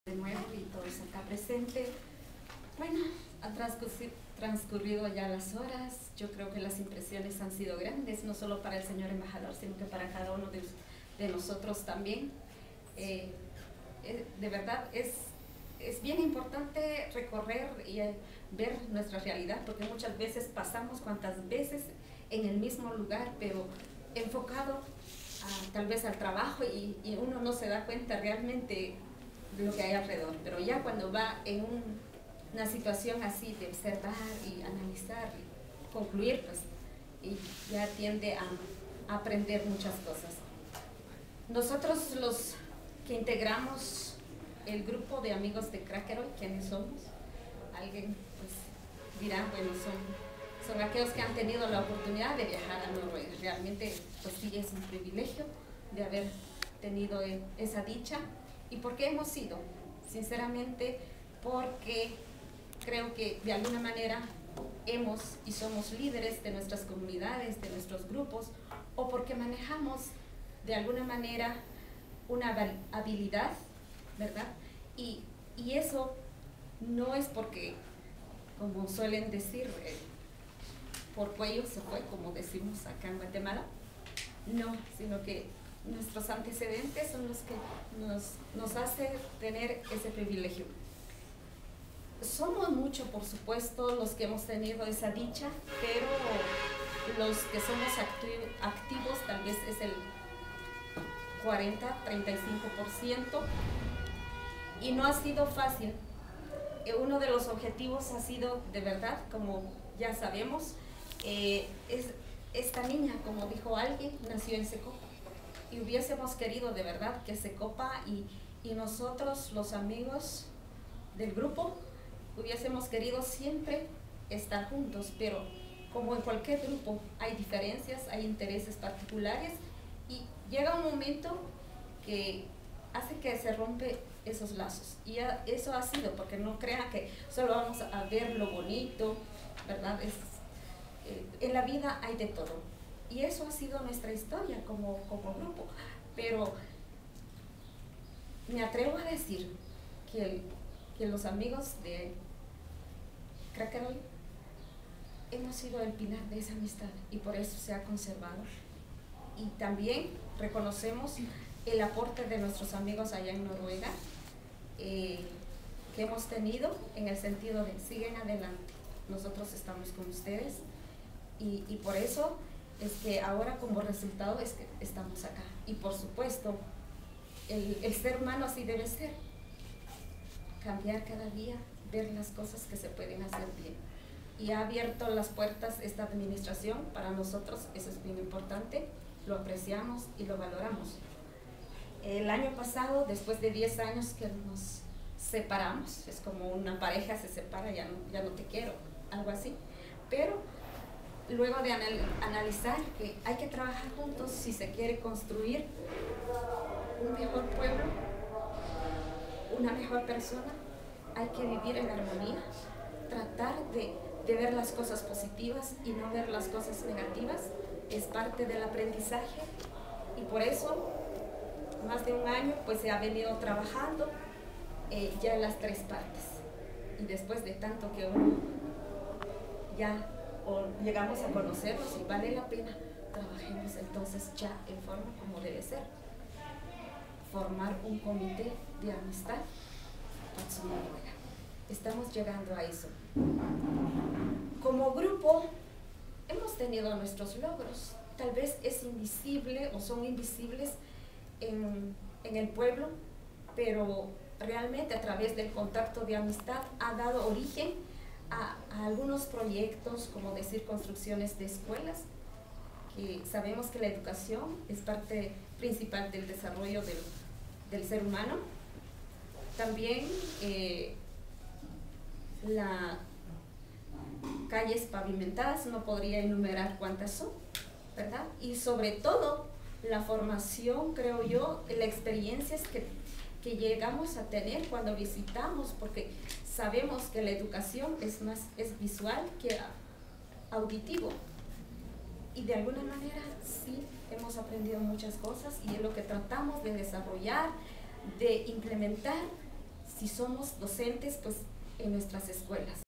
de nuevo y todos acá presentes. Bueno, han transcurrido ya las horas. Yo creo que las impresiones han sido grandes, no solo para el señor embajador, sino que para cada uno de nosotros también. De verdad es bien importante recorrer y ver nuestra realidad, porque muchas veces pasamos cuantas veces en el mismo lugar, pero enfocado tal vez al trabajo y uno no se da cuenta realmente de lo que hay alrededor. Pero ya cuando va en una situación así de observar y analizar y concluir, pues y ya tiende a aprender muchas cosas. Nosotros los que integramos el grupo de amigos de Krakeroi, ¿quiénes somos? Alguien pues dirá, bueno, son aquellos que han tenido la oportunidad de viajar a Noruega. Realmente pues sí es un privilegio de haber tenido esa dicha. ¿Y por qué hemos ido? Sinceramente porque creo que de alguna manera hemos y somos líderes de nuestras comunidades, de nuestros grupos, o porque manejamos de alguna manera una habilidad, ¿verdad? Y eso no es porque, como suelen decir, por cuello se fue, como decimos acá en Guatemala, no, sino que nuestros antecedentes son los que nos hace tener ese privilegio. Somos muchos, por supuesto, los que hemos tenido esa dicha, pero los que somos activos tal vez es el 40-35%, y no ha sido fácil. Uno de los objetivos ha sido, de verdad, como ya sabemos, esta niña, como dijo alguien, nació en Secopa, y hubiésemos querido de verdad que Secopa y nosotros, los amigos del grupo, hubiésemos querido siempre estar juntos, pero como en cualquier grupo hay diferencias, hay intereses particulares, y llega un momento que hace que se rompe esos lazos, y eso ha sido, porque no crean que solo vamos a ver lo bonito, ¿verdad? En la vida hay de todo, y eso ha sido nuestra historia como grupo, pero me atrevo a decir que los amigos de Krakeroi hemos sido el pilar de esa amistad, y por eso se ha conservado. Y también reconocemos el aporte de nuestros amigos allá en Noruega, que hemos tenido en el sentido de siguen adelante, nosotros estamos con ustedes, y por eso es que ahora como resultado es que estamos acá. Y por supuesto el ser humano así debe ser, cambiar cada día, ver las cosas que se pueden hacer bien, y ha abierto las puertas esta administración para nosotros. Eso es bien importante, lo apreciamos y lo valoramos. El año pasado, después de 10 años que nos separamos, es como una pareja se separa, ya no te quiero, algo así, pero luego de analizar que hay que trabajar juntos si se quiere construir un mejor pueblo, una mejor persona, hay que vivir en armonía, tratar de ver las cosas positivas y no ver las cosas negativas, es parte del aprendizaje, y por eso más de un año pues se ha venido trabajando ya en las tres partes, y después de tanto que uno ya llegamos a conocerlos y vale la pena, trabajemos entonces ya en forma como debe ser, formar un comité de amistad Patsu Noruega. Estamos llegando a eso. Como grupo hemos tenido nuestros logros, tal vez es invisible o son invisibles en el pueblo, pero realmente a través del contacto de amistad ha dado origen a algunos proyectos, como decir construcciones de escuelas, que sabemos que la educación es parte principal del desarrollo del ser humano. También las calles pavimentadas, no podría enumerar cuántas son, ¿verdad? Y sobre todo la formación, creo yo, las experiencias que llegamos a tener cuando visitamos, porque sabemos que la educación es visual que auditivo, y de alguna manera sí hemos aprendido muchas cosas, y es lo que tratamos de desarrollar, de implementar si somos docentes, pues en nuestras escuelas.